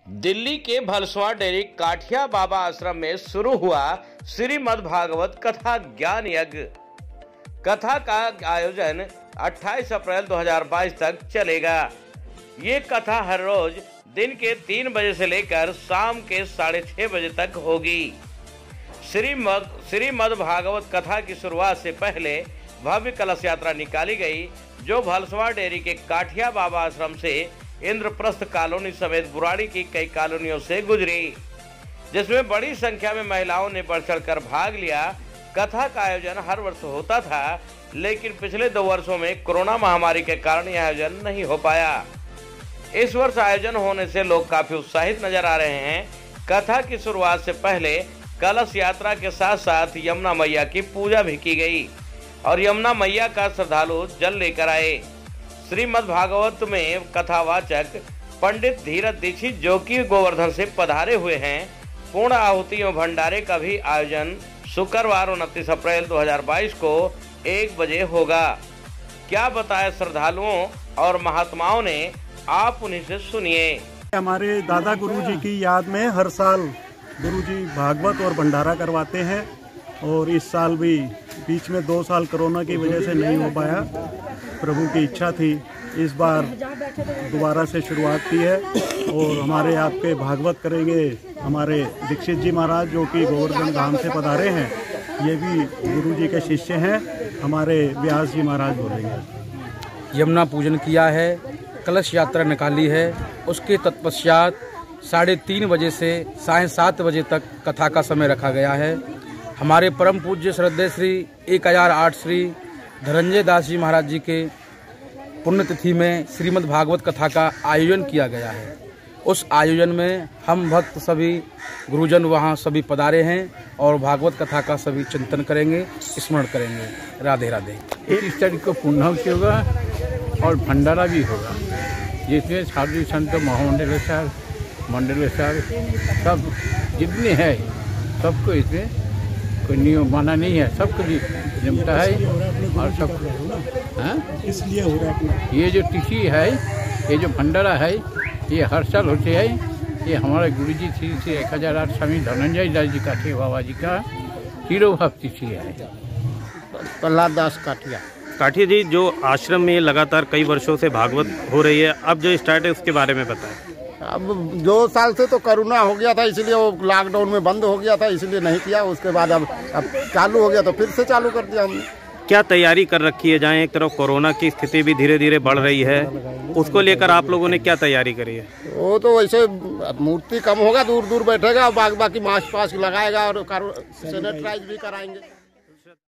दिल्ली के भलसवा डेरी काठिया बाबा आश्रम में शुरू हुआ श्रीमद् भागवत कथा ज्ञान यज्ञ। कथा का आयोजन 28 अप्रैल 2022 तक चलेगा। ये कथा हर रोज दिन के 3 बजे से लेकर शाम के 6:30 बजे तक होगी। श्रीमद् भागवत कथा की शुरुआत से पहले भव्य कलश यात्रा निकाली गई, जो भलसवा डेरी के काठिया बाबा आश्रम से इंद्रप्रस्थ कॉलोनी समेत बुराड़ी की कई कॉलोनियों से गुजरी, जिसमें बड़ी संख्या में महिलाओं ने बढ़ चढ़कर भाग लिया। कथा का आयोजन हर वर्ष होता था, लेकिन पिछले 2 वर्षों में कोरोना महामारी के कारण यह आयोजन नहीं हो पाया। इस वर्ष आयोजन होने से लोग काफी उत्साहित नजर आ रहे हैं। कथा की शुरुआत से पहले कलश यात्रा के साथ साथ यमुना मैया की पूजा भी की गई और यमुना मैया का श्रद्धालु जल लेकर आए। श्रीमद् भागवत में कथावाचक पंडित धीरज दीक्षित, जो कि गोवर्धन से पधारे हुए हैं, पूर्ण आहुति एवं भंडारे का भी आयोजन शुक्रवार 29 अप्रैल 2022 को 1 बजे होगा। क्या बताया श्रद्धालुओं और महात्माओं ने, आप उन्हीं से सुनिए। हमारे दादा गुरुजी की याद में हर साल गुरुजी भागवत और भंडारा करवाते हैं, और इस साल भी बीच में 2 साल कोरोना की वजह से नहीं हो पाया। प्रभु की इच्छा थी, इस बार दोबारा से शुरुआत की है और हमारे आपके भागवत करेंगे हमारे दीक्षित जी महाराज, जो कि गोवर्धन धाम से पधारे हैं। ये भी गुरु जी के शिष्य हैं, हमारे व्यास जी महाराज बोलेंगे। यमुना पूजन किया है, कलश यात्रा निकाली है, उसके तत्पश्चात 3:30 बजे से 7:30 बजे तक कथा का समय रखा गया है। हमारे परम पूज्य श्रद्धेय श्री 1008 श्री धनंजय दास जी महाराज जी के पुण्यतिथि में श्रीमद् भागवत कथा का आयोजन किया गया है। उस आयोजन में हम भक्त सभी गुरुजन वहां सभी पधारे हैं और भागवत कथा का सभी चिंतन करेंगे, स्मरण करेंगे। राधे राधे। 21 तारीख को पूर्णाहुति होगा और भंडारा भी होगा, जिसमें साधु संत महामंडलेश्वर मंडलेश्वर सब जितने हैं सबको इसमें कोई नियम माना नहीं है, सबको भी जमता है और सब इसलिए हो रहा है। ये जो तिथि है, ये जो भंडारा है, ये हर साल होते हैं। ये हमारे गुरुजी श्री 1008 स्वामी धनंजय दास जी काठिया बाबा जी का तिरोभाव तिथि है। प्रहलाद दास काठिया जी, जो आश्रम में लगातार कई वर्षों से भागवत हो रही है, अब जो स्टार्ट है उसके बारे में बताएं। अब 2 साल से तो कोरोना हो गया था, इसलिए वो लॉकडाउन में बंद हो गया था, इसलिए नहीं किया। उसके बाद अब चालू हो गया तो फिर से चालू कर दिया हमने। क्या तैयारी कर रखी है? जहाँ एक तरफ कोरोना की स्थिति भी धीरे धीरे बढ़ रही है, उसको लेकर आप लोगों ने क्या तैयारी करी है? वो तो वैसे मूर्ति कम होगा, दूर दूर बैठेगा, बाकी मास्क लगाएगा और सैनिटाइज भी कराएंगे।